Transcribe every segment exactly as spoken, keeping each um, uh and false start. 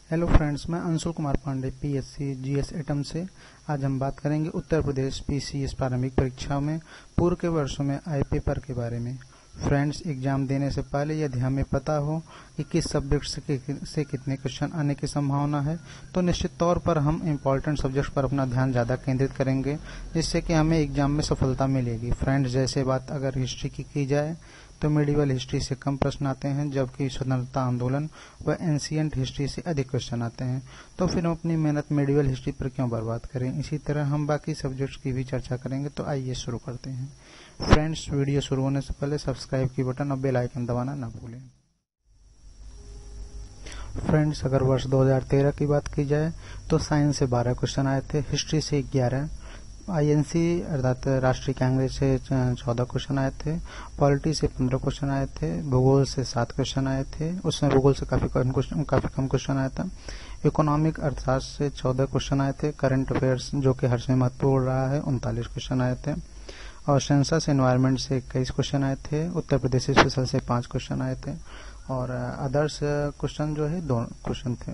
Hello friends, मैं Anshul Kumar Pandey PSC GS atom से। आज हम बात करेंगे उत्तर प्रदेश पीसीएस प्रारंभिक परीक्षा में पूर्व के वर्षों में आए पेपर के बारे में। फ्रेंड्स, एग्जाम देने से पहले यदि हमें पता हो कि किस सब्जेक्ट से, से कितने क्वेश्चन आने की संभावना है, तो निश्चित तौर पर हम इम्पॉर्टेंट सब्जेक्ट पर अपना ध्यान ज़्यादा केंद्रित करेंगे, जिससे कि हमें एग्जाम में सफलता मिलेगी। फ्रेंड्स, जैसे बात अगर हिस्ट्री की की जाए तो मेडिवल हिस्ट्री से कम प्रश्न आते हैं, जबकि स्वतंत्रता आंदोलन व एंशिएंट हिस्ट्री से अधिक क्वेश्चन आते हैं। तो फिर हम अपनी मेहनत मेडिवल हिस्ट्री पर क्यों बर्बाद करें। इसी तरह हम बाकी सब्जेक्ट्स की भी चर्चा करेंगे। तो आइए शुरू करते हैं। फ्रेंड्स, वीडियो शुरू होने से पहले सब्सक्राइब की बटन और बेल आइकन दबाना न भूलें। फ्रेंड्स, अगर वर्ष दो हज़ार तेरह की बात की जाए तो साइंस से बारह क्वेश्चन आए थे, हिस्ट्री से ग्यारह, आईएनसी अर्थात राष्ट्रीय कांग्रेस से चौदह क्वेश्चन आए थे, पॉलिटी से पंद्रह क्वेश्चन आए थे, भूगोल से सात क्वेश्चन आए थे, उसमें भूगोल से काफी कम काफी कम क्वेश्चन आया था, इकोनॉमिक अर्थशास्त्र से चौदह क्वेश्चन आए थे, करंट अफेयर्स जो कि हर समय महत्वपूर्ण रहा है उनतालीस क्वेश्चन आए थे, और सेंसस एनवायरमेंट से इक्कीस क्वेश्चन आए थे, उत्तर प्रदेश स्पेशल से पांच क्वेश्चन आए थे, और अदर्स क्वेश्चन जो है दो क्वेश्चन थे।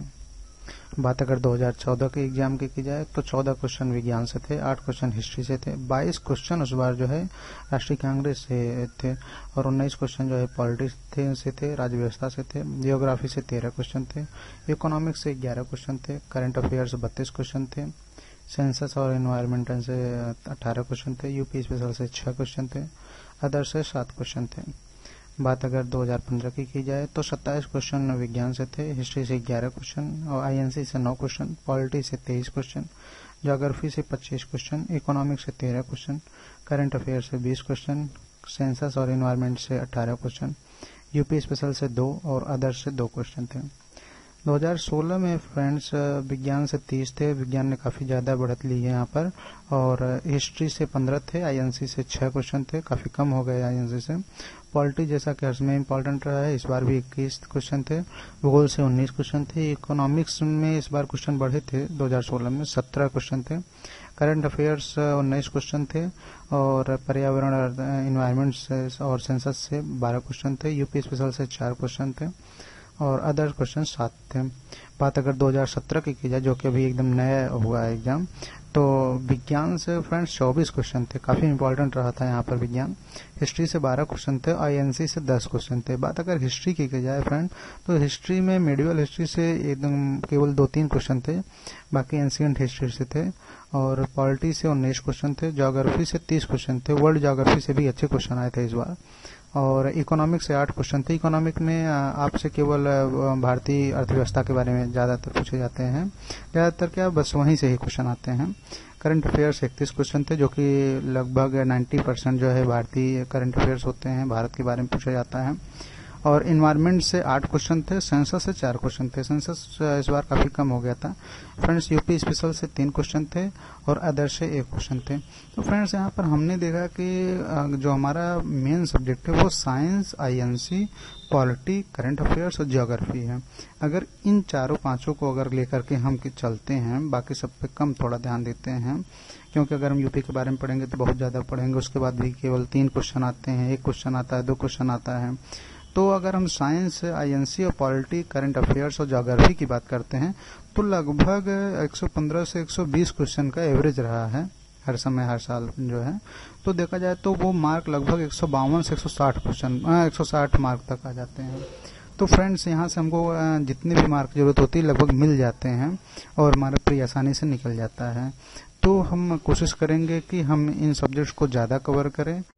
बात अगर दो हज़ार चौदह के एग्जाम की की जाए तो चौदह क्वेश्चन विज्ञान से थे, आठ क्वेश्चन हिस्ट्री से थे, बाईस क्वेश्चन उस बार जो है राष्ट्रीय कांग्रेस से थे, और उन्नीस क्वेश्चन जो है पॉलिटिक्स थे से थे, राज्य व्यवस्था से थे, जियोग्राफी से तेरह क्वेश्चन थे, इकोनॉमिक्स से ग्यारह क्वेश्चन थे, करंट अफेयर्स बत्तीस क्वेश्चन थे, सेंसस और एनवायरमेंटल से अठारह क्वेश्चन थे, यूपी स्पेशल से छह क्वेश्चन थे, अदर से सात क्वेश्चन थे। बात अगर दो हज़ार पंद्रह की की जाए तो सत्ताईस क्वेश्चन विज्ञान से थे, हिस्ट्री से ग्यारह क्वेश्चन, और आईएनसी से नौ क्वेश्चन, पॉलिटी से तेईस क्वेश्चन, ज्योग्राफी से पच्चीस क्वेश्चन, इकोनॉमिक्स से तेरह क्वेश्चन, करंट अफेयर से बीस क्वेश्चन, सेंसस और एनवायरमेंट से अठारह क्वेश्चन, यूपी स्पेशल से दो और अदर्स से दो क्वेश्चन थे। दो हज़ार सोलह में फ्रेंड्स विज्ञान से तीस थे, विज्ञान ने काफी ज्यादा बढ़त ली है यहाँ पर, और हिस्ट्री से पंद्रह थे, आईएनसी से छह क्वेश्चन थे, काफी कम हो गए आईएनसी से, पॉलिटी जैसा कि हर समय इम्पोर्टेंट रहा है इस बार भी इक्कीस क्वेश्चन थे, भूगोल से उन्नीस क्वेश्चन थे, इकोनॉमिक्स में इस बार क्वेश्चन बढ़े थे, दो हज़ार सोलह में सत्रह क्वेश्चन थे, करंट अफेयर्स उन्नीस क्वेश्चन थे, और पर्यावरण एनवायरमेंट और सेंसस से बारह क्वेश्चन थे, यूपी स्पेशल से चार क्वेश्चन थे, और अदर क्वेश्चन सात थे। बात अगर दो हज़ार सत्रह की की जाए, जो कि अभी एकदम नया हुआ है एग्जाम, तो विज्ञान से फ्रेंड्स चौबीस क्वेश्चन थे, काफी इंपॉर्टेंट रहा था यहाँ पर विज्ञान, हिस्ट्री से बारह क्वेश्चन थे, आईएनसी से दस क्वेश्चन थे। बात अगर हिस्ट्री की की जाए फ्रेंड, तो हिस्ट्री में मेडिवल हिस्ट्री से एकदम केवल दो तीन क्वेश्चन थे, बाकी एंशिएंट हिस्ट्री से थे, और पॉलिटी से उन्नीस क्वेश्चन थे, ज्योग्राफी से तीस क्वेश्चन थे, वर्ल्ड ज्योग्राफी से भी अच्छे क्वेश्चन आए थे इस बार, और इकोनॉमिक से आठ क्वेश्चन थे। इकोनॉमिक में आपसे केवल भारतीय अर्थव्यवस्था के बारे में ज्यादातर पूछे जाते हैं, ज्यादातर क्या बस वहीं से ही क्वेश्चन आते हैं। करंट अफेयर्स इकतीस क्वेश्चन थे, जो कि लगभग नब्बे परसेंट जो है भारतीय करंट अफेयर्स होते हैं, भारत के बारे में पूछा जाता है, और इन्वायरमेंट से आठ क्वेश्चन थे, सेंसस से चार क्वेश्चन थे, सेंसस इस बार काफी कम हो गया था। फ्रेंड्स, यूपी स्पेशल से तीन क्वेश्चन थे, और अदर से एक क्वेश्चन थे। तो फ्रेंड्स, यहाँ पर हमने देखा कि जो हमारा मेन सब्जेक्ट है वो science, INC, polity, current affairs और ज्योग्राफी है। अगर इन चारों पांचों को अगर लेकर के हम चलते हैं, बाकी सब पे कम थोड़ा ध्यान देते हैं, क्योंकि अगर हम यूपी के बारे में पढ़ेंगे तो बहुत ज्यादा पढ़ेंगे, उसके बाद भी केवल तीन क्वेश्चन आते हैं, एक क्वेश्चन आता है, दो क्वेश्चन आता है। तो अगर हम साइंस, आईएनसी और पॉलिटी, करंट अफेयर्स और ज्योग्राफी की बात करते हैं तो लगभग एक सौ पंद्रह से एक सौ बीस क्वेश्चन का एवरेज रहा है हर समय, हर साल जो है। तो देखा जाए तो वो मार्क लगभग एक सौ बावन से एक सौ साठ क्वेश्चन एक सौ साठ मार्क तक आ जाते हैं। तो फ्रेंड्स, यहाँ से हमको जितने भी मार्क की जरूरत होती है लगभग मिल जाते हैं, और मार्क प्री आसानी से निकल जाता है। तो हम कोशिश करेंगे कि हम इन सब्जेक्ट्स को ज्यादा कवर करें,